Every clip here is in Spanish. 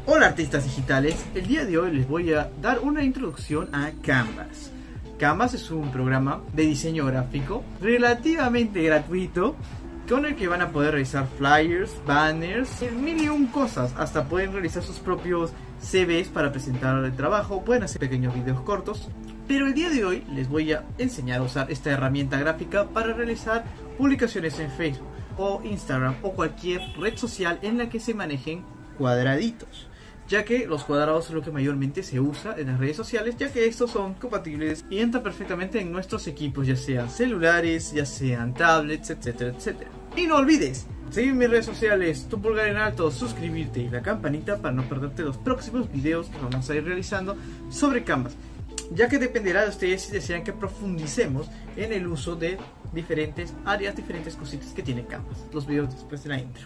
Hola artistas digitales, el día de hoy les voy a dar una introducción a Canvas. Canvas es un programa de diseño gráfico relativamente gratuito con el que van a poder realizar flyers, banners, mil y un cosas. Hasta pueden realizar sus propios CVs para presentar el trabajo, pueden hacer pequeños videos cortos. Pero el día de hoy les voy a enseñar a usar esta herramienta gráfica para realizar publicaciones en Facebook o Instagram o cualquier red social en la que se manejen cuadraditos, ya que los cuadrados es lo que mayormente se usa en las redes sociales, ya que estos son compatibles y entran perfectamente en nuestros equipos, ya sean celulares, ya sean tablets, etcétera, etcétera. Y no olvides seguir mis redes sociales, tu pulgar en alto, suscribirte y la campanita para no perderte los próximos videos que vamos a ir realizando sobre Canvas, ya que dependerá de ustedes si desean que profundicemos en el uso de diferentes áreas, diferentes cositas que tiene Canvas. Los videos después de la intro.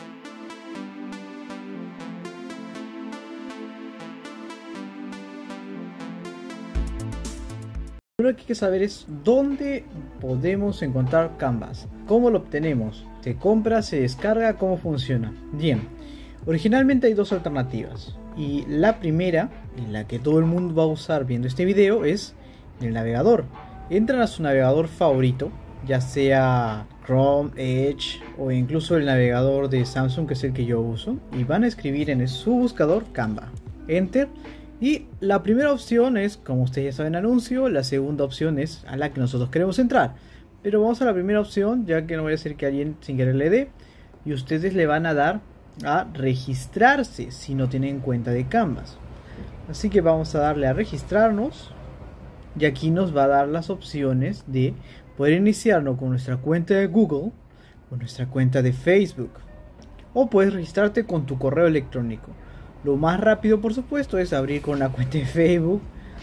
Lo que hay que saber es dónde podemos encontrar Canvas, cómo lo obtenemos, se compra, se descarga, cómo funciona. Bien, originalmente hay dos alternativas y la primera, en la que todo el mundo va a usar viendo este video, es el navegador. Entran a su navegador favorito, ya sea Chrome, Edge o incluso el navegador de Samsung, que es el que yo uso, y van a escribir en su buscador Canva, Enter. Y la primera opción es, como ustedes ya saben, anuncio. La segunda opción es a la que nosotros queremos entrar. Pero vamos a la primera opción, ya que no voy a hacer que alguien sin querer le dé. Y ustedes le van a dar a registrarse si no tienen cuenta de Canvas. Así que vamos a darle a registrarnos. Y aquí nos va a dar las opciones de poder iniciarnos con nuestra cuenta de Google, con nuestra cuenta de Facebook. O puedes registrarte con tu correo electrónico. Lo más rápido, por supuesto, es abrir con la cuenta de Facebook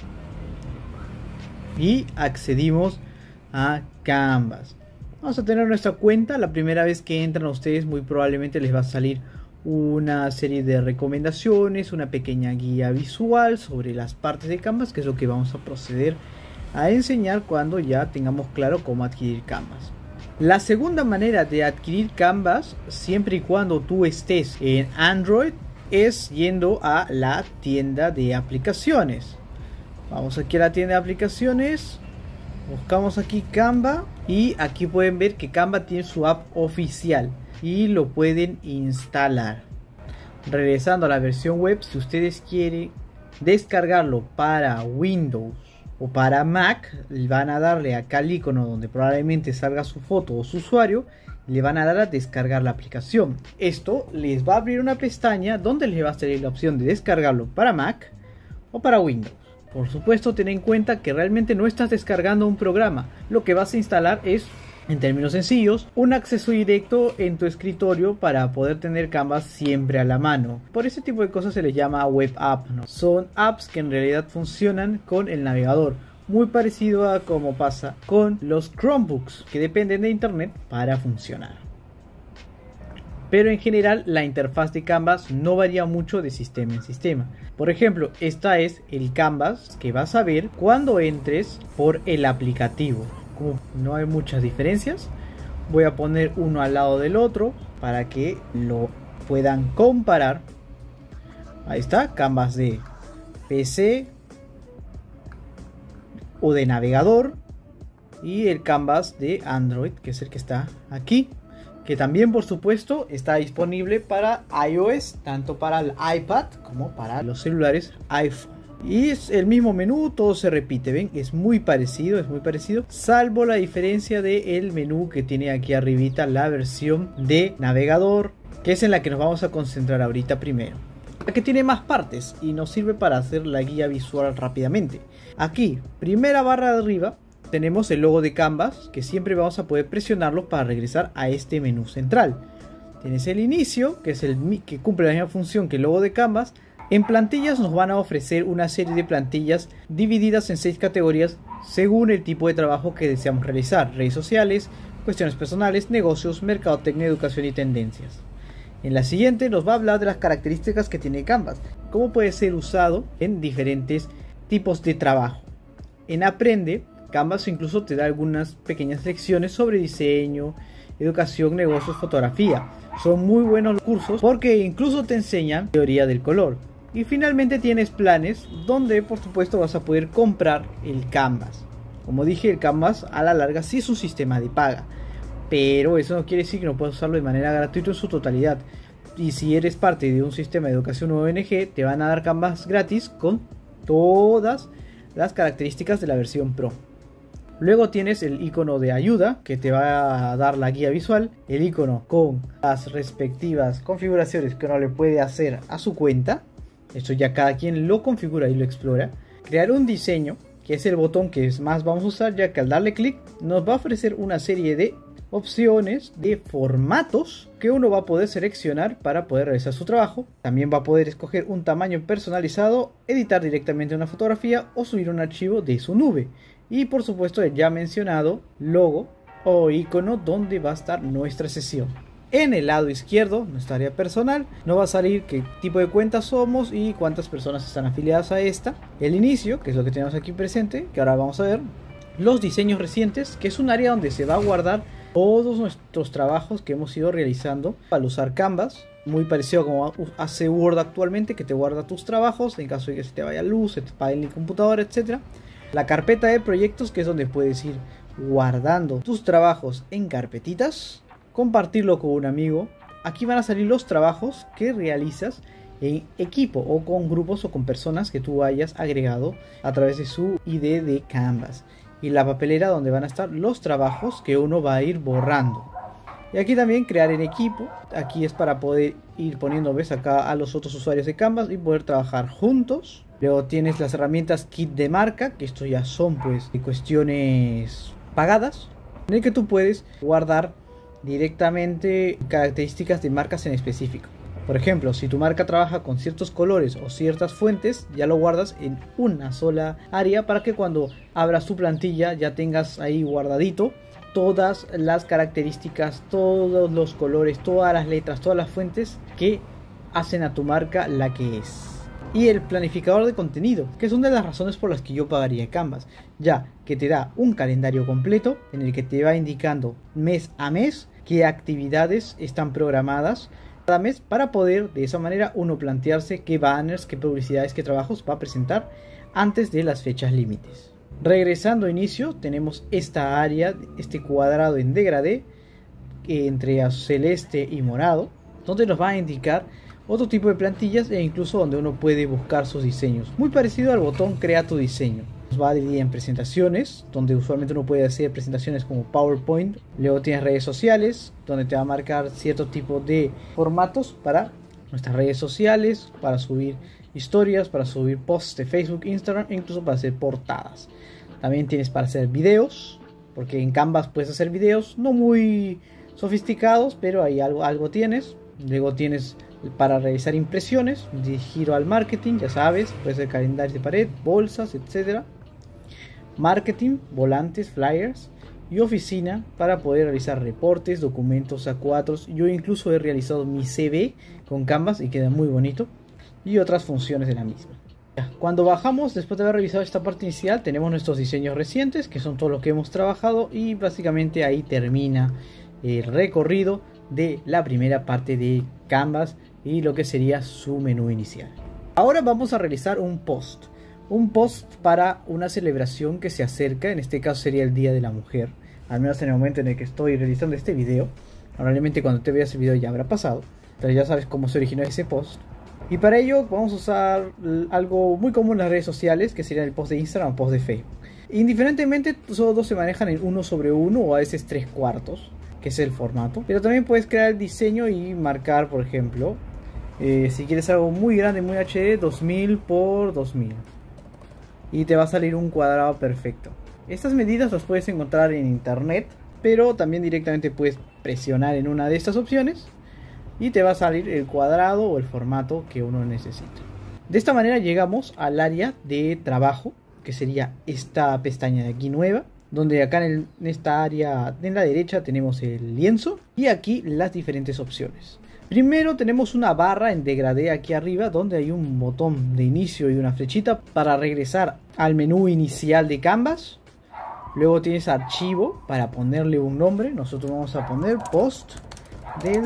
y accedimos a Canvas. Vamos a tener nuestra cuenta. La primera vez que entran a ustedes, muy probablemente les va a salir una serie de recomendaciones, una pequeña guía visual sobre las partes de Canvas, que es lo que vamos a proceder a enseñar cuando ya tengamos claro cómo adquirir Canvas. La segunda manera de adquirir Canvas, siempre y cuando tú estés en Android, es yendo a la tienda de aplicaciones. Vamos aquí a la tienda de aplicaciones, buscamos aquí Canva y aquí pueden ver que Canva tiene su app oficial y lo pueden instalar. Regresando a la versión web, si ustedes quieren descargarlo para Windows o para Mac, van a darle acá al icono donde probablemente salga su foto o su usuario. Le van a dar a descargar la aplicación. Esto les va a abrir una pestaña donde les va a salir la opción de descargarlo para Mac o para Windows. Por supuesto, ten en cuenta que realmente no estás descargando un programa. Lo que vas a instalar es, en términos sencillos, un acceso directo en tu escritorio para poder tener Canvas siempre a la mano. Por ese tipo de cosas se les llama web app, ¿no? Son apps que en realidad funcionan con el navegador. Muy parecido a como pasa con los Chromebooks, que dependen de internet para funcionar. Pero en general la interfaz de Canvas no varía mucho de sistema en sistema. Por ejemplo, esta es el Canvas que vas a ver cuando entres por el aplicativo. Como no hay muchas diferencias, voy a poner uno al lado del otro para que lo puedan comparar. Ahí está, Canvas de PC o de navegador y el Canvas de Android, que es el que está aquí, que también por supuesto está disponible para iOS, tanto para el iPad como para los celulares iPhone. Y es el mismo menú, todo se repite, ven, es muy parecido, salvo la diferencia del menú que tiene aquí arribita la versión de navegador, que es en la que nos vamos a concentrar ahorita primero, que tiene más partes y nos sirve para hacer la guía visual rápidamente. Aquí, primera barra de arriba, tenemos el logo de Canvas, que siempre vamos a poder presionarlo para regresar a este menú central. Tienes el inicio, que es el que cumple la misma función que el logo de Canvas. En plantillas nos van a ofrecer una serie de plantillas divididas en 6 categorías según el tipo de trabajo que deseamos realizar: redes sociales, cuestiones personales, negocios, mercadotecnia, educación y tendencias. En la siguiente nos va a hablar de las características que tiene Canvas, cómo puede ser usado en diferentes tipos de trabajo. En Aprende, Canvas incluso te da algunas pequeñas lecciones sobre diseño, educación, negocios, fotografía. Son muy buenos cursos porque incluso te enseñan teoría del color. Y finalmente tienes planes donde por supuesto vas a poder comprar el Canvas. Como dije, el Canvas a la larga sí es un sistema de paga, pero eso no quiere decir que no puedas usarlo de manera gratuita en su totalidad. Y si eres parte de un sistema de educación ONG, te van a dar Canvas gratis con todas las características de la versión Pro. Luego tienes el icono de ayuda que te va a dar la guía visual, el icono con las respectivas configuraciones que uno le puede hacer a su cuenta. Esto ya cada quien lo configura y lo explora. Crear un diseño, que es el botón que más vamos a usar, ya que al darle clic nos va a ofrecer una serie de opciones de formatos que uno va a poder seleccionar para poder realizar su trabajo. También va a poder escoger un tamaño personalizado, editar directamente una fotografía o subir un archivo de su nube. Y por supuesto el ya mencionado logo o icono donde va a estar nuestra sesión. En el lado izquierdo, nuestra área personal, nos va a salir qué tipo de cuenta somos y cuántas personas están afiliadas a esta. El inicio, que es lo que tenemos aquí presente, que ahora vamos a ver. Los diseños recientes, que es un área donde se va a guardar todos nuestros trabajos que hemos ido realizando al usar Canvas. Muy parecido a como hace Word actualmente, que te guarda tus trabajos en caso de que se te vaya luz, se te apague el computador, etc. La carpeta de proyectos, que es donde puedes ir guardando tus trabajos en carpetitas, compartirlo con un amigo. Aquí van a salir los trabajos que realizas en equipo o con grupos o con personas que tú hayas agregado a través de su ID de Canvas. Y la papelera donde van a estar los trabajos que uno va a ir borrando. Y aquí también crear en equipo. Aquí es para poder ir poniendo, ves, acá a los otros usuarios de Canvas y poder trabajar juntos. Luego tienes las herramientas kit de marca, que esto ya son pues de cuestiones pagadas, en el que tú puedes guardar directamente características de marcas en específico. Por ejemplo, si tu marca trabaja con ciertos colores o ciertas fuentes, ya lo guardas en una sola área para que cuando abras tu plantilla ya tengas ahí guardadito todas las características, todos los colores, todas las letras, todas las fuentes que hacen a tu marca la que es. Y el planificador de contenido, que es una de las razones por las que yo pagaría Canvas, ya que te da un calendario completo en el que te va indicando mes a mes qué actividades están programadas cada mes, para poder de esa manera uno plantearse qué banners, qué publicidades, qué trabajos va a presentar antes de las fechas límites. Regresando a inicio, tenemos esta área, este cuadrado en degradé entre celeste y morado, donde nos va a indicar otro tipo de plantillas e incluso donde uno puede buscar sus diseños. Muy parecido al botón crea tu diseño. Nos va a dividir en presentaciones, donde usualmente uno puede hacer presentaciones como PowerPoint. Luego tienes redes sociales, donde te va a marcar cierto tipo de formatos para nuestras redes sociales, para subir historias, para subir posts de Facebook, Instagram e incluso para hacer portadas. También tienes para hacer videos, porque en Canvas puedes hacer videos no muy sofisticados, pero ahí algo tienes. Luego tienes para realizar impresiones, dirigido al marketing, ya sabes, puede ser calendarios de pared, bolsas, etcétera. Marketing, volantes, flyers y oficina para poder realizar reportes, documentos A4. Yo incluso he realizado mi CV con Canvas y queda muy bonito, y otras funciones de la misma. Cuando bajamos, después de haber revisado esta parte inicial, tenemos nuestros diseños recientes, que son todo lo que hemos trabajado, y básicamente ahí termina el recorrido de la primera parte de Canvas y lo que sería su menú inicial. Ahora vamos a realizar un post para una celebración que se acerca. En este caso sería el Día de la Mujer, al menos en el momento en el que estoy realizando este video. Probablemente cuando te veas el video ya habrá pasado, pero ya sabes cómo se originó ese post. Y para ello vamos a usar algo muy común en las redes sociales, que sería el post de Instagram o post de Facebook. Indiferentemente, todos dos se manejan en 1/1 o a veces 3/4, que es el formato. Pero también puedes crear el diseño y marcar, por ejemplo, si quieres algo muy grande, muy HD, 2000 por 2000. Y te va a salir un cuadrado perfecto. Estas medidas las puedes encontrar en internet, pero también directamente puedes presionar en una de estas opciones y te va a salir el cuadrado o el formato que uno necesita. De esta manera llegamos al área de trabajo, que sería esta pestaña de aquí nueva, donde acá en esta área en la derecha tenemos el lienzo y aquí las diferentes opciones. Primero tenemos una barra en degradé aquí arriba, donde hay un botón de inicio y una flechita para regresar al menú inicial de Canvas. Luego tienes archivo para ponerle un nombre. Nosotros vamos a poner post del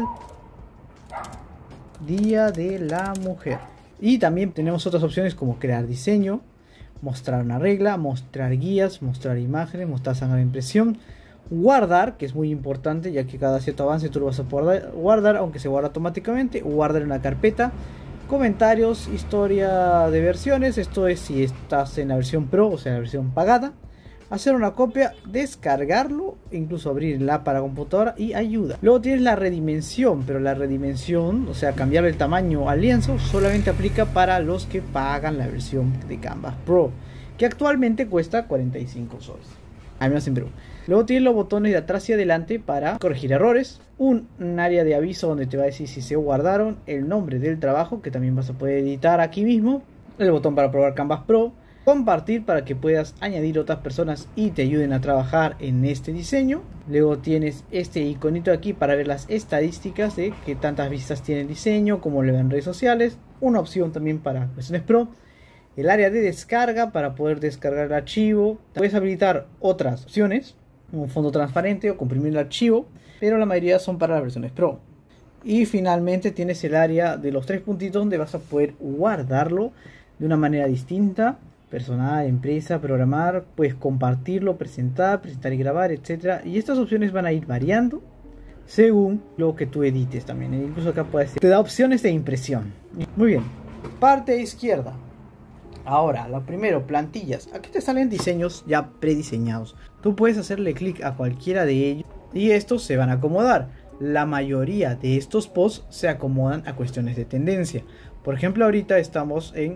Día de la Mujer. Y también tenemos otras opciones como crear diseño, mostrar una regla, mostrar guías, mostrar imágenes, mostrar sangre de impresión, guardar, que es muy importante ya que cada cierto avance tú lo vas a poder guardar, aunque se guarda automáticamente, guardar en una carpeta, comentarios, historia de versiones, esto es si estás en la versión Pro, o sea la versión pagada, hacer una copia, descargarlo, incluso abrirla para computadora y ayuda. Luego tienes la redimensión, pero la redimensión, o sea cambiar el tamaño al lienzo, solamente aplica para los que pagan la versión de Canvas Pro, que actualmente cuesta 45 soles, al menos en Perú. Luego tienes los botones de atrás y adelante para corregir errores, un área de aviso donde te va a decir si se guardaron, el nombre del trabajo que también vas a poder editar aquí mismo, el botón para probar Canvas Pro, compartir para que puedas añadir otras personas y te ayuden a trabajar en este diseño. Luego tienes este iconito aquí para ver las estadísticas de qué tantas vistas tiene el diseño, cómo le ven en redes sociales, una opción también para versiones Pro, el área de descarga para poder descargar el archivo. Puedes habilitar otras opciones, un fondo transparente o comprimir el archivo, pero la mayoría son para las versiones Pro. Y finalmente tienes el área de los tres puntitos donde vas a poder guardarlo de una manera distinta, personal, empresa, programar, puedes compartirlo, presentar y grabar, etcétera. Y estas opciones van a ir variando según lo que tú edites también. Incluso acá te da opciones de impresión. Muy bien, parte izquierda. Ahora, lo primero, plantillas. Aquí te salen diseños ya prediseñados. Tú puedes hacerle clic a cualquiera de ellos y estos se van a acomodar. La mayoría de estos posts se acomodan a cuestiones de tendencia. Por ejemplo, ahorita estamos en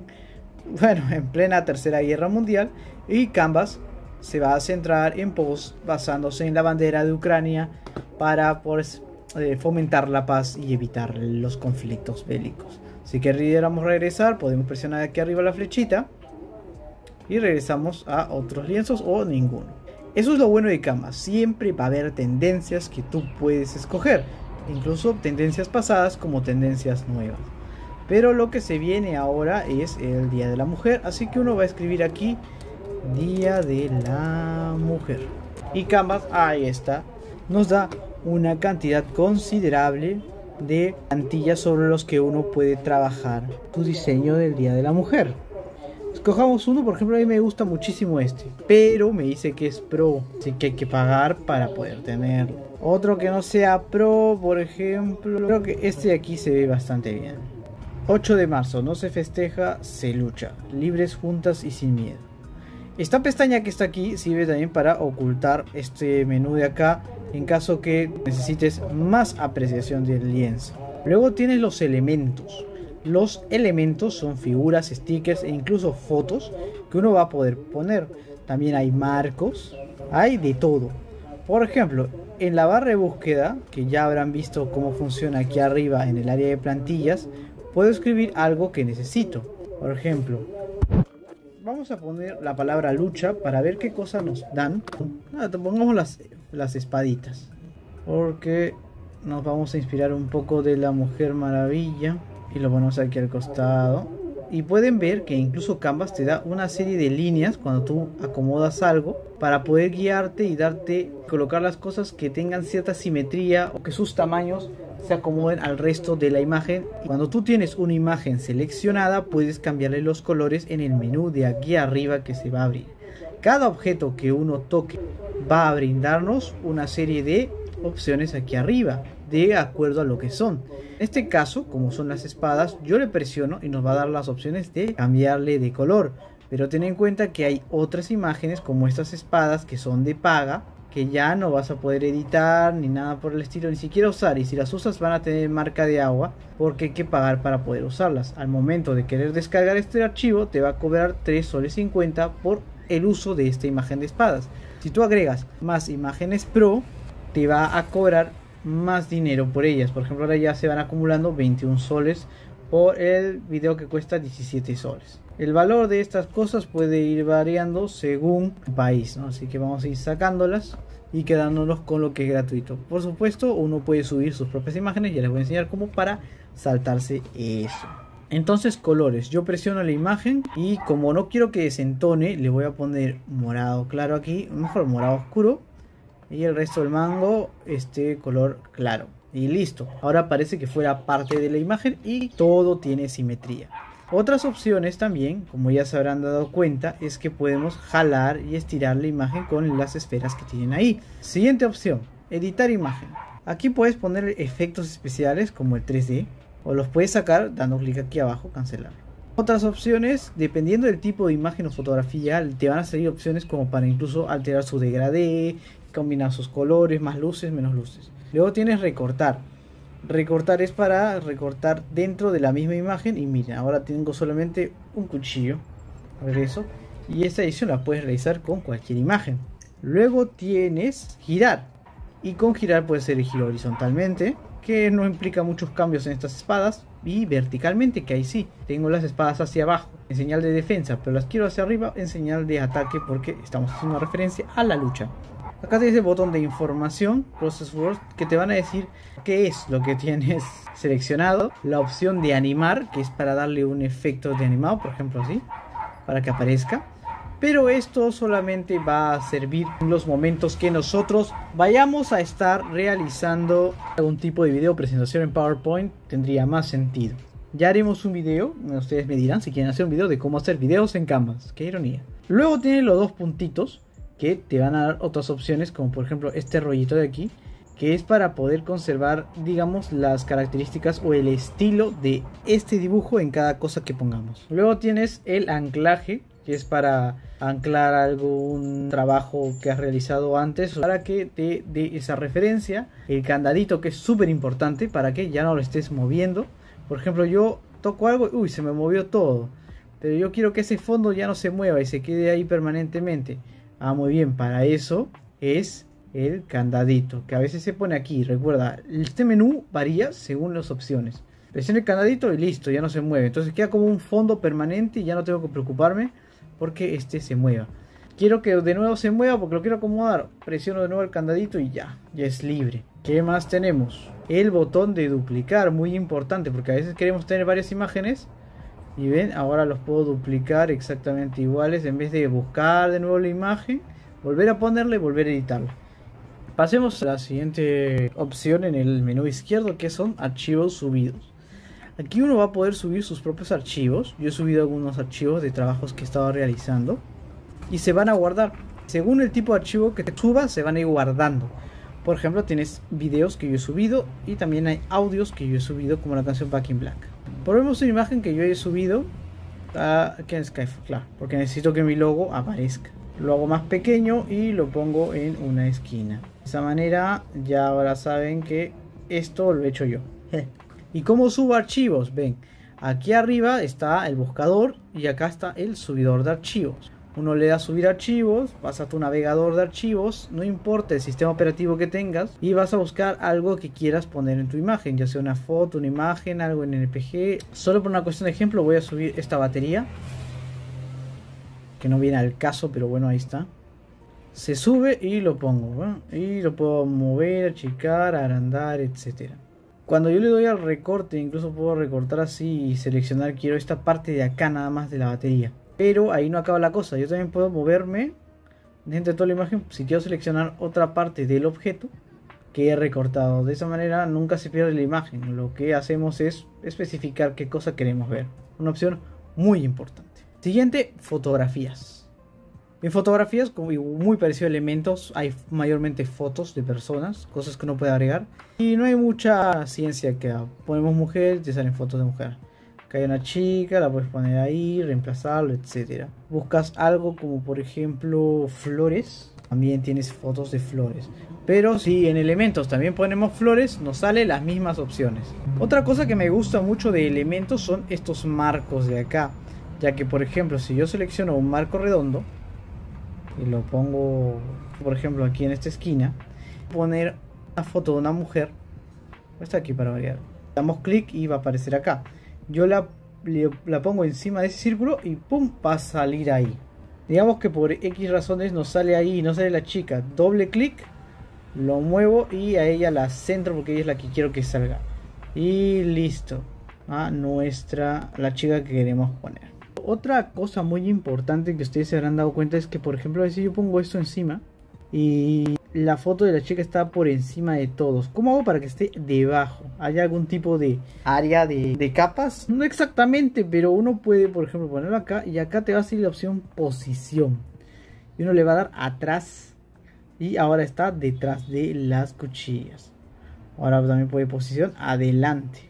plena Tercera Guerra Mundial y Canvas se va a centrar en posts basándose en la bandera de Ucrania para fomentar la paz y evitar los conflictos bélicos. Si querríamos regresar, podemos presionar aquí arriba la flechita y regresamos a otros lienzos o ninguno. Eso es lo bueno de Canvas, siempre va a haber tendencias que tú puedes escoger, incluso tendencias pasadas como tendencias nuevas. Pero lo que se viene ahora es el Día de la Mujer, así que uno va a escribir aquí Día de la Mujer. Y Canvas, ahí está, nos da una cantidad considerable de plantillas sobre los que uno puede trabajar tu diseño del Día de la Mujer. Escojamos uno, por ejemplo, a mí me gusta muchísimo este, pero me dice que es Pro, así que hay que pagar para poder tenerlo. Otro que no sea Pro, por ejemplo, creo que este de aquí se ve bastante bien. 8 de marzo, no se festeja, se lucha, libres, juntas y sin miedo. Esta pestaña que está aquí sirve también para ocultar este menú de acá en caso que necesites más apreciación del lienzo. Luego tienes los elementos. Los elementos son figuras, stickers e incluso fotos que uno va a poder poner. También hay marcos, hay de todo. Por ejemplo, en la barra de búsqueda, que ya habrán visto cómo funciona aquí arriba en el área de plantillas, puedo escribir algo que necesito. Por ejemplo, vamos a poner la palabra lucha para ver qué cosas nos dan. Pongamos las espaditas, porque nos vamos a inspirar un poco de la Mujer Maravilla y lo ponemos aquí al costado. Y pueden ver que incluso Canvas te da una serie de líneas cuando tú acomodas algo para poder guiarte y colocar las cosas que tengan cierta simetría o que sus tamaños se acomoden al resto de la imagen. Cuando tú tienes una imagen seleccionada, puedes cambiarle los colores en el menú de aquí arriba que se va a abrir. Cada objeto que uno toque va a brindarnos una serie de opciones aquí arriba de acuerdo a lo que son. En este caso, como son las espadas, yo le presiono y nos va a dar las opciones de cambiarle de color. Pero ten en cuenta que hay otras imágenes como estas espadas que son de paga, que ya no vas a poder editar ni nada por el estilo, ni siquiera usar, y si las usas van a tener marca de agua porque hay que pagar para poder usarlas. Al momento de querer descargar este archivo te va a cobrar 3,50 soles por el uso de esta imagen de espadas. Si tú agregas más imágenes Pro, te va a cobrar más dinero por ellas. Por ejemplo, ahora ya se van acumulando 21 soles por el video que cuesta 17 soles. El valor de estas cosas puede ir variando según el país, ¿no? Así que vamos a ir sacándolas y quedándonos con lo que es gratuito. Por supuesto, uno puede subir sus propias imágenes, ya les voy a enseñar cómo para saltarse eso. Entonces colores, yo presiono la imagen y como no quiero que desentone, le voy a poner morado claro aquí, mejor morado oscuro, y el resto del mango color claro. Y listo, ahora parece que fuera parte de la imagen y todo tiene simetría. Otras opciones también, como ya se habrán dado cuenta, es que podemos jalar y estirar la imagen con las esferas que tienen ahí. Siguiente opción, editar imagen. Aquí puedes poner efectos especiales como el 3D, o los puedes sacar dando clic aquí abajo, cancelar. Otras opciones, dependiendo del tipo de imagen o fotografía, te van a salir opciones como para incluso alterar su degradé, combinar sus colores, más luces, menos luces. Luego tienes recortar. Recortar es para recortar dentro de la misma imagen. Y miren, ahora tengo solamente un cuchillo. Regreso. Y esta edición la puedes realizar con cualquier imagen. Luego tienes girar. Y con girar puedes elegir horizontalmente, que no implica muchos cambios en estas espadas. Y verticalmente, que ahí sí, tengo las espadas hacia abajo en señal de defensa, pero las quiero hacia arriba en señal de ataque, porque estamos haciendo referencia a la lucha. Acá tienes el botón de información, Process Words, que te van a decir qué es lo que tienes seleccionado. La opción de animar, que es para darle un efecto de animado, por ejemplo así, para que aparezca. Pero esto solamente va a servir en los momentos que nosotros vayamos a estar realizando algún tipo de video o presentación en PowerPoint. Tendría más sentido. Ya haremos un video, ustedes me dirán si quieren hacer un video de cómo hacer videos en Canvas. Qué ironía. Luego tiene los dos puntitos que te van a dar otras opciones, como por ejemplo este rollito de aquí, que es para poder conservar, digamos, las características o el estilo de este dibujo en cada cosa que pongamos. Luego tienes el anclaje, que es para anclar algún trabajo que has realizado antes, para que te dé esa referencia. El candadito, que es súper importante para que ya no lo estés moviendo. Por ejemplo, yo toco algo, uy, se me movió todo, pero yo quiero que ese fondo ya no se mueva y se quede ahí permanentemente. Ah, muy bien, para eso es el candadito, que a veces se pone aquí. Recuerda, este menú varía según las opciones. Presiono el candadito y listo, ya no se mueve. Entonces queda como un fondo permanente y ya no tengo que preocuparme porque se mueva. Quiero que de nuevo se mueva porque lo quiero acomodar. Presiono de nuevo el candadito y ya es libre. ¿Qué más tenemos? El botón de duplicar, muy importante, porque a veces queremos tener varias imágenes. Y ven, ahora los puedo duplicar exactamente iguales. En vez de buscar de nuevo la imagen, volver a ponerla y volver a editarla. Pasemos a la siguiente opción en el menú izquierdo, que son archivos subidos. Aquí uno va a poder subir sus propios archivos. Yo he subido algunos archivos de trabajos que estaba realizando y se van a guardar. Según el tipo de archivo que te subas, se van a ir guardando. Por ejemplo, tienes videos que yo he subido y también hay audios que yo he subido, como la canción Back in Black. Probemos una imagen que yo he subido aquí en Skyfall, claro, porque necesito que mi logo aparezca. Lo hago más pequeño y lo pongo en una esquina. De esa manera ya ahora saben que esto lo he hecho yo. ¿Y cómo subo archivos? Ven, aquí arriba está el buscador y acá está el subidor de archivos. Uno le da a subir archivos, vas a tu navegador de archivos, no importa el sistema operativo que tengas, y vas a buscar algo que quieras poner en tu imagen, ya sea una foto, una imagen, algo en NPG. Solo por una cuestión de ejemplo voy a subir esta batería, que no viene al caso, pero bueno, ahí está. Se sube y lo pongo, ¿no? Y lo puedo mover, achicar, agrandar, etcétera. Cuando yo le doy al recorte, incluso puedo recortar así y seleccionar, quiero esta parte de acá nada más de la batería. Pero ahí no acaba la cosa, yo también puedo moverme dentro de toda la imagen si quiero seleccionar otra parte del objeto que he recortado. De esa manera nunca se pierde la imagen. Lo que hacemos es especificar qué cosa queremos ver. Una opción muy importante. Siguiente, fotografías. En fotografías, como muy parecido a elementos, hay mayormente fotos de personas, cosas que uno puede agregar. Y no hay mucha ciencia que ponemos mujer, te salen fotos de mujer. Que hay una chica, la puedes poner ahí, reemplazarlo, etcétera. Buscas algo como por ejemplo flores, también tienes fotos de flores. Pero si en elementos también ponemos flores, nos salen las mismas opciones. Otra cosa que me gusta mucho de elementos son estos marcos de acá, ya que por ejemplo si yo selecciono un marco redondo y lo pongo por ejemplo aquí en esta esquina, poner una foto de una mujer, está aquí para variar, damos clic y va a aparecer acá. Yo la pongo encima de ese círculo y pum, va a salir ahí. Digamos que por X razones nos sale ahí y no sale la chica. Doble clic, lo muevo y a ella la centro porque ella es la que quiero que salga. Y listo. a la chica que queremos poner. Otra cosa muy importante que ustedes se habrán dado cuenta es que, por ejemplo, si yo pongo esto encima y la foto de la chica está por encima de todos, ¿cómo hago para que esté debajo? ¿Hay algún tipo de área de capas? No exactamente, pero uno puede, por ejemplo, ponerlo acá y acá te va a salir la opción posición. Y uno le va a dar atrás y ahora está detrás de las cuchillas. Ahora también puede posición adelante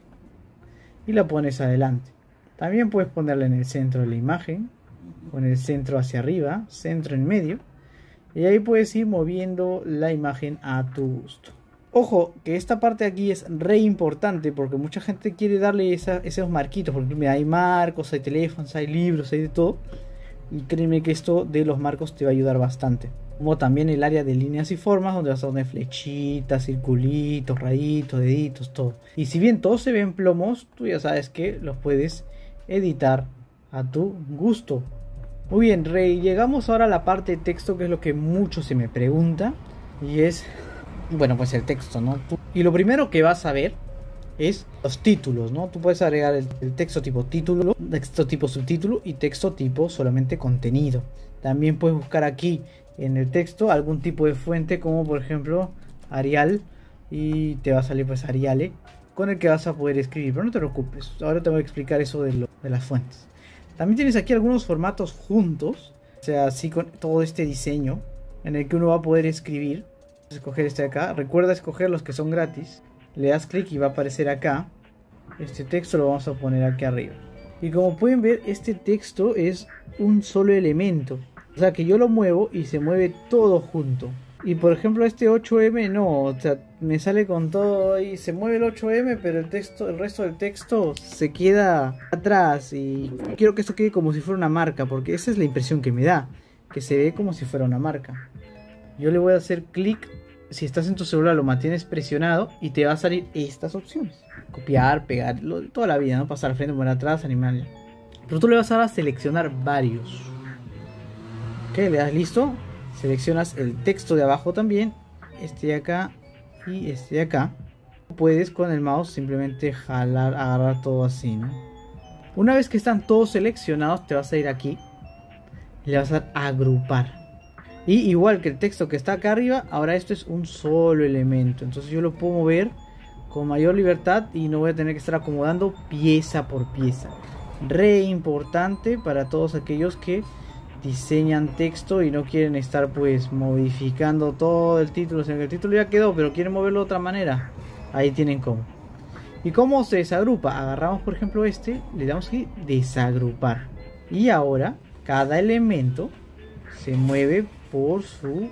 y la pones adelante. También puedes ponerla en el centro de la imagen, o en el centro hacia arriba, centro en medio. Y ahí puedes ir moviendo la imagen a tu gusto. Ojo, que esta parte de aquí es re importante porque mucha gente quiere darle esos marquitos. Porque mira, hay marcos, hay teléfonos, hay libros, hay de todo. Y créeme que esto de los marcos te va a ayudar bastante. Como también el área de líneas y formas, donde vas a poner flechitas, circulitos, rayitos, deditos, todo. Y si bien todos se ven plomos, tú ya sabes que los puedes editar a tu gusto. Muy bien, Rey, llegamos ahora a la parte de texto, que es lo que mucho se me pregunta. Y es, bueno, pues el texto, ¿no? Y lo primero que vas a ver es los títulos, ¿no? Tú puedes agregar el texto tipo título, texto tipo subtítulo y texto tipo solamente contenido. También puedes buscar aquí en el texto algún tipo de fuente, como por ejemplo Arial, y te va a salir pues Ariale, con el que vas a poder escribir. Pero no te preocupes, ahora te voy a explicar eso de las fuentes. También tienes aquí algunos formatos juntos, o sea, así con todo este diseño en el que uno va a poder escribir. Escoger este de acá, recuerda escoger los que son gratis. Le das clic y va a aparecer acá. Este texto lo vamos a poner aquí arriba. Y como pueden ver, este texto es un solo elemento. O sea que yo lo muevo y se mueve todo junto. Y por ejemplo este 8M no, o sea, me sale con todo y se mueve el 8M, pero el resto del texto se queda atrás. Y quiero que esto quede como si fuera una marca, porque esa es la impresión que me da, que se ve como si fuera una marca. Yo le voy a hacer clic. Si estás en tu celular lo mantienes presionado y te va a salir estas opciones: copiar, pegar, toda la vida, no pasar al frente, poner atrás, animar. Pero tú le vas a dar a seleccionar varios. Ok, le das listo. Seleccionas el texto de abajo también, este de acá y este de acá. Puedes con el mouse simplemente jalar, agarrar todo así, ¿no? Una vez que están todos seleccionados, te vas a ir aquí y le vas a dar a agrupar. Y igual que el texto que está acá arriba, ahora esto es un solo elemento. Entonces yo lo puedo mover con mayor libertad y no voy a tener que estar acomodando pieza por pieza. Re importante para todos aquellos que diseñan texto y no quieren estar pues modificando todo el título, sino que el título ya quedó, pero quieren moverlo de otra manera. Ahí tienen cómo. ¿Y cómo se desagrupa? Agarramos por ejemplo este, le damos aquí desagrupar. Y ahora cada elemento se mueve por su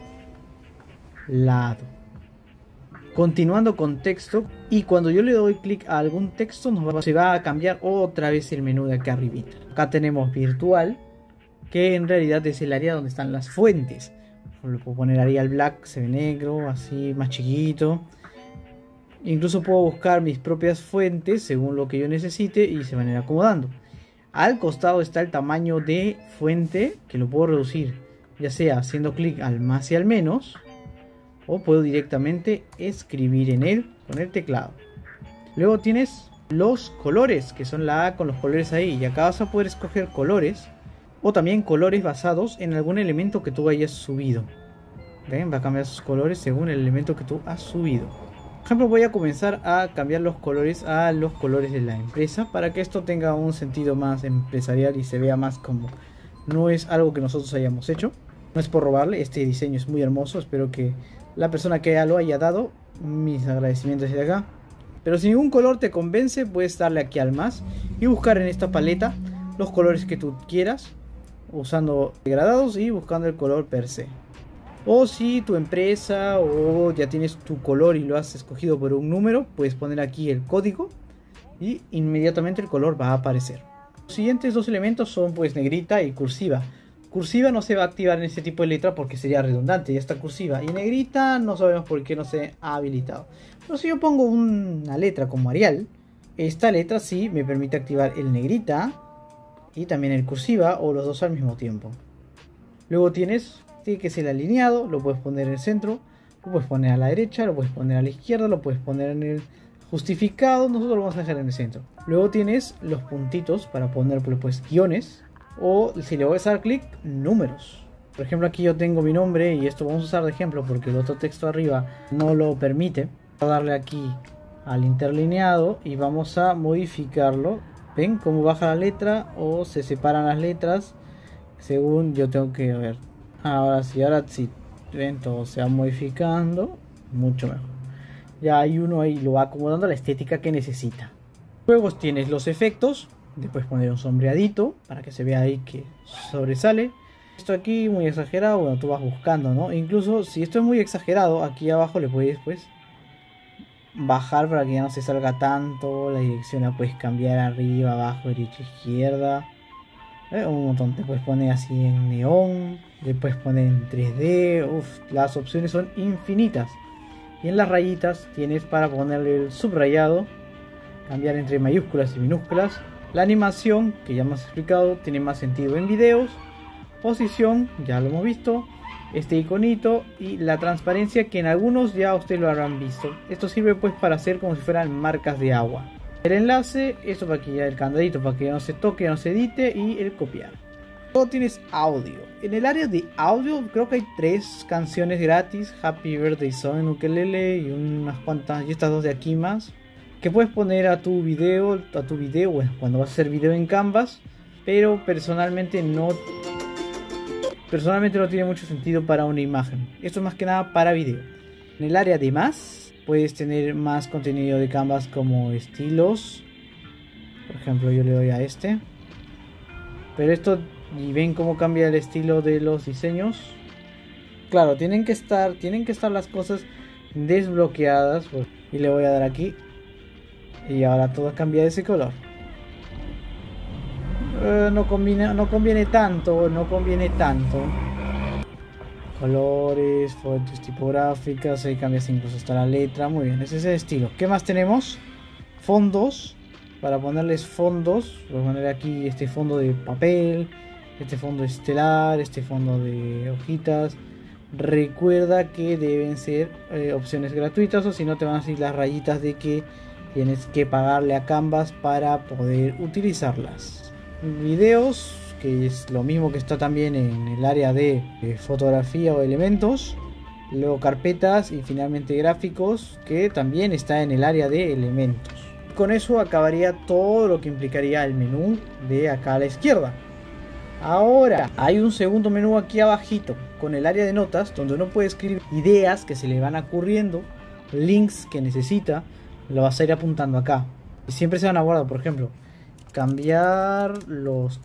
lado. Continuando con texto, y cuando yo le doy clic a algún texto se va a cambiar otra vez el menú de acá arribita. Acá tenemos virtual, que en realidad es el área donde están las fuentes. Le puedo poner Arial Black, se ve negro, así más chiquito. Incluso puedo buscar mis propias fuentes según lo que yo necesite y se van a ir acomodando. Al costado está el tamaño de fuente, que lo puedo reducir, ya sea haciendo clic al más y al menos, o puedo directamente escribir en él con el teclado. Luego tienes los colores, que son la A con los colores ahí, y acá vas a poder escoger colores o también colores basados en algún elemento que tú hayas subido. ¿Ven? Va a cambiar sus colores según el elemento que tú has subido. Por ejemplo, voy a comenzar a cambiar los colores a los colores de la empresa para que esto tenga un sentido más empresarial y se vea más como no es algo que nosotros hayamos hecho. No es por robarle, este diseño es muy hermoso. Espero que la persona que ya lo haya dado, mis agradecimientos desde acá. Pero si ningún color te convence, puedes darle aquí al más y buscar en esta paleta los colores que tú quieras, usando degradados y buscando el color per se. O si tu empresa o ya tienes tu color y lo has escogido por un número, puedes poner aquí el código y inmediatamente el color va a aparecer. Los siguientes dos elementos son pues negrita y cursiva. Cursiva no se va a activar en este tipo de letra porque sería redundante, ya está cursiva. Y negrita no sabemos por qué no se ha habilitado. Pero si yo pongo una letra como Arial, esta letra sí me permite activar el negrita y también el cursiva, o los dos al mismo tiempo. Luego tienes que es el alineado, lo puedes poner en el centro, lo puedes poner a la derecha, lo puedes poner a la izquierda, lo puedes poner justificado, nosotros lo vamos a dejar en el centro. Luego tienes los puntitos para poner pues guiones, o si le voy a dar clic, números. Por ejemplo, aquí yo tengo mi nombre y esto vamos a usar de ejemplo porque el otro texto arriba no lo permite. Voy a darle aquí al interlineado y vamos a modificarlo. ¿Ven cómo baja la letra o se separan las letras? Según yo tengo que ver. Ahora sí, ven, todo se va modificando mucho mejor. Ya hay uno ahí, lo va acomodando a la estética que necesita. Luego tienes los efectos. Después poner un sombreadito para que se vea ahí que sobresale. Esto aquí muy exagerado, bueno, tú vas buscando, ¿no? Incluso si esto es muy exagerado, aquí abajo le puedes pues bajar para que ya no se salga tanto. La dirección la puedes cambiar arriba, abajo, derecha, izquierda. Un montón. Te puedes poner así en neón, le puedes poner en 3D. Las opciones son infinitas. Y en las rayitas tienes para ponerle el subrayado, cambiar entre mayúsculas y minúsculas. La animación, que ya hemos explicado, tiene más sentido en videos. Posición, ya lo hemos visto. Este iconito y la transparencia, que en algunos ya ustedes lo habrán visto. Esto sirve pues para hacer como si fueran marcas de agua. El enlace, esto para que ya el candadito, para que ya no se toque, ya no se edite, y el copiar. Luego tienes audio. En el área de audio creo que hay 3 canciones gratis. Happy Birthday Song en ukelele y unas cuantas, y estas 2 de aquí más, que puedes poner a tu video, bueno, cuando vas a hacer video en Canvas. Pero personalmente no tiene mucho sentido para una imagen. Esto es más que nada para video. En el área de más puedes tener más contenido de Canvas, como estilos. Por ejemplo, yo le doy a este. Pero esto, y ven cómo cambia el estilo de los diseños. Claro, tienen que estar las cosas desbloqueadas. Y le voy a dar aquí. Y ahora todo cambia de ese color. No conviene tanto. Colores, fotos tipográficas, ahí cambias incluso hasta la letra. Muy bien, ese es el estilo. ¿Qué más tenemos? Fondos. Para ponerles fondos, voy a poner aquí este fondo de papel, este fondo estelar, este fondo de hojitas. Recuerda que deben ser opciones gratuitas, o si no te van a salir las rayitas de que tienes que pagarle a Canvas para poder utilizarlas. Videos, que es lo mismo que está también en el área de fotografía o elementos. Luego carpetas y finalmente gráficos, que también está en el área de elementos. Con eso acabaría todo lo que implicaría el menú de acá a la izquierda. Ahora hay un segundo menú aquí abajito con el área de notas, donde uno puede escribir ideas que se le van ocurriendo, links que necesita, lo vas a ir apuntando acá y siempre se van a guardar. Por ejemplo, cambiar los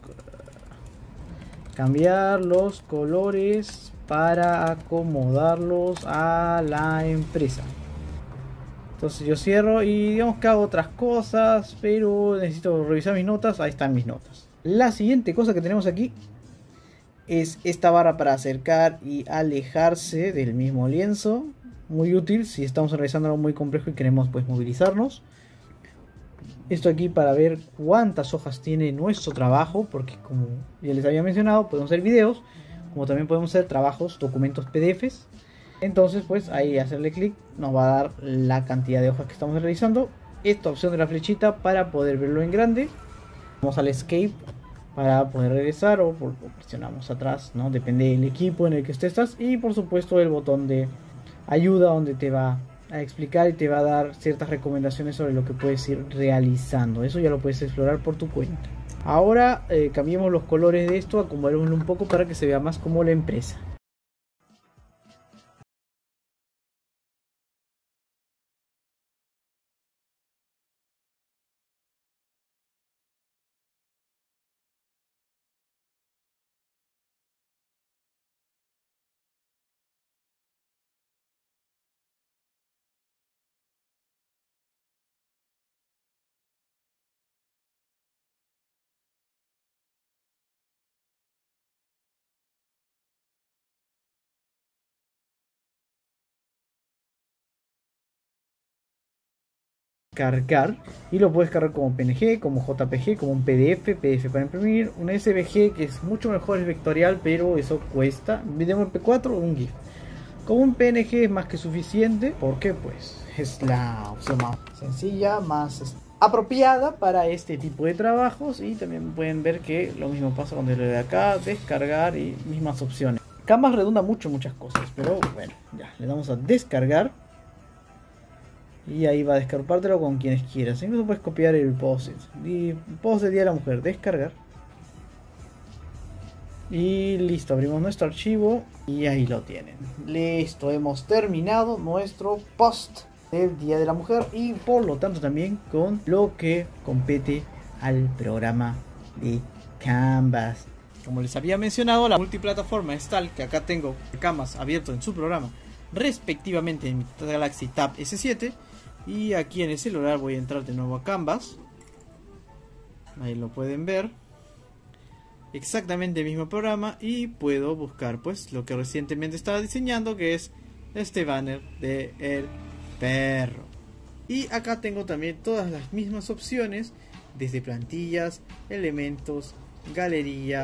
colores para acomodarlos a la empresa. Entonces yo cierro y digamos que hago otras cosas, pero necesito revisar mis notas. Ahí están mis notas. La siguiente cosa que tenemos aquí es esta barra para acercar y alejarse del mismo lienzo. Muy útil si estamos realizando algo muy complejo y queremos pues movilizarnos. Esto aquí para ver cuántas hojas tiene nuestro trabajo, porque como ya les había mencionado, podemos hacer videos, como también podemos hacer trabajos, documentos PDFs. Entonces pues ahí hacerle clic nos va a dar la cantidad de hojas que estamos realizando. Esta opción de la flechita para poder verlo en grande. Vamos al escape para poder regresar, o presionamos atrás, ¿no? Depende del equipo en el que estés. Y por supuesto el botón de ayuda, donde te va a explicar y te va a dar ciertas recomendaciones sobre lo que puedes ir realizando. Eso ya lo puedes explorar por tu cuenta. Ahora cambiemos los colores de esto, acomodémoslo un poco para que se vea más como la empresa. Cargar, y lo puedes cargar como PNG, como JPG, como un PDF para imprimir, un SVG que es mucho mejor, es vectorial, pero eso cuesta, un video MP4 o un GIF. Con un PNG es más que suficiente porque pues es la opción más sencilla, más apropiada para este tipo de trabajos. Y también pueden ver que lo mismo pasa cuando le doy acá, descargar y mismas opciones. Canvas redunda muchas cosas, pero bueno, ya le damos a descargar. Y ahí va a descargártelo con quienes quieras. Incluso puedes copiar el post de Día de la Mujer, descargar. Y listo, abrimos nuestro archivo y ahí lo tienen. Listo, hemos terminado nuestro post del Día de la Mujer y por lo tanto también con lo que compete al programa de Canvas. Como les había mencionado, la multiplataforma es tal que acá tengo Canvas abierto en su programa respectivamente en mi Galaxy Tab S7. Y aquí en el celular voy a entrar de nuevo a Canvas. Ahí lo pueden ver. Exactamente el mismo programa. Y puedo buscar pues lo que recientemente estaba diseñando, que es este banner de el perro. Y acá tengo también todas las mismas opciones, desde plantillas, elementos, galería,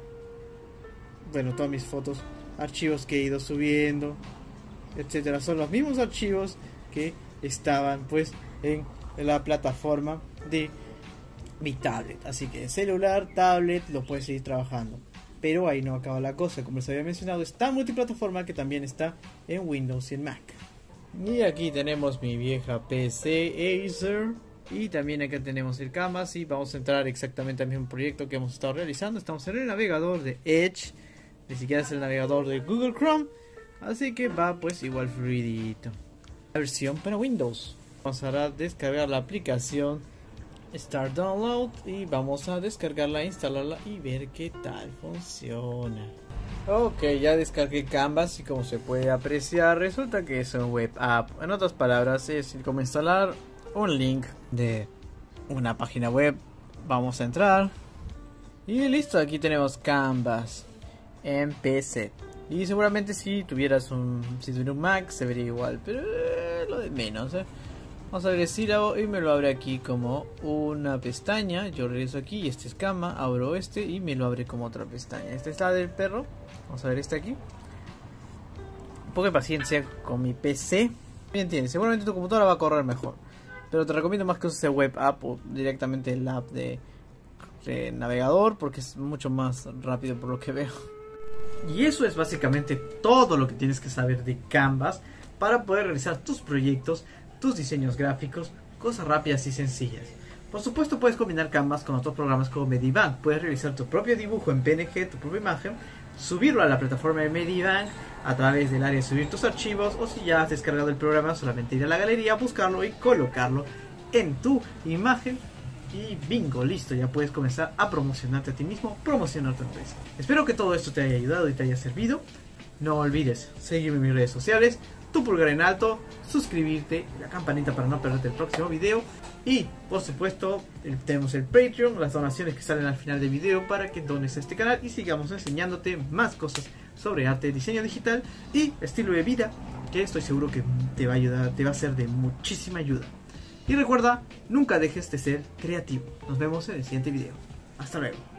bueno, todas mis fotos, archivos que he ido subiendo, etcétera. Son los mismos archivos que estaban pues en la plataforma de mi tablet. Así que celular, tablet, lo puedes seguir trabajando. Pero ahí no acaba la cosa. Como les había mencionado, está multiplataforma, que también está en Windows y en Mac. Y aquí tenemos mi vieja PC Acer. Y también acá tenemos el Canvas. Y vamos a entrar exactamente al mismo proyecto que hemos estado realizando. Estamos en el navegador de Edge. Ni siquiera es el navegador de Google Chrome. Así que va pues igual fluidito. La versión para Windows. Vamos a descargar la aplicación Start Download. Y vamos a descargarla, instalarla y ver qué tal funciona. Ok, ya descargué Canvas y como se puede apreciar resulta que es un web app. En otras palabras es como instalar un link de una página web. Vamos a entrar. Y listo, aquí tenemos Canvas en PC. Y seguramente si tuviera un Mac se vería igual, pero lo de menos. Vamos a ver el sílabo y me lo abre aquí como una pestaña. Yo regreso aquí y este es Canvas, abro este y me lo abre como otra pestaña. Esta es la del perro. Vamos a ver este aquí. Un poco de paciencia con mi PC. Me entiendes, seguramente tu computadora va a correr mejor, pero te recomiendo más que uses el web app o directamente el app de navegador, porque es mucho más rápido por lo que veo. Y eso es básicamente todo lo que tienes que saber de Canvas para poder realizar tus proyectos, tus diseños gráficos, cosas rápidas y sencillas. Por supuesto puedes combinar Canvas con otros programas como Medibank. Puedes realizar tu propio dibujo en PNG, tu propia imagen, subirlo a la plataforma de Medibank a través del área de subir tus archivos, o si ya has descargado el programa, solamente ir a la galería, buscarlo y colocarlo en tu imagen. Y bingo, listo, ya puedes comenzar a promocionarte a ti mismo, promocionar tu empresa. Espero que todo esto te haya ayudado y te haya servido. No olvides seguirme en mis redes sociales, tu pulgar en alto, suscribirte, la campanita para no perderte el próximo video. Y por supuesto tenemos el Patreon, las donaciones que salen al final del video para que dones a este canal y sigamos enseñándote más cosas sobre arte, diseño digital y estilo de vida, que estoy seguro que te va a ayudar, te va a ser de muchísima ayuda. Y recuerda, nunca dejes de ser creativo. Nos vemos en el siguiente video. Hasta luego.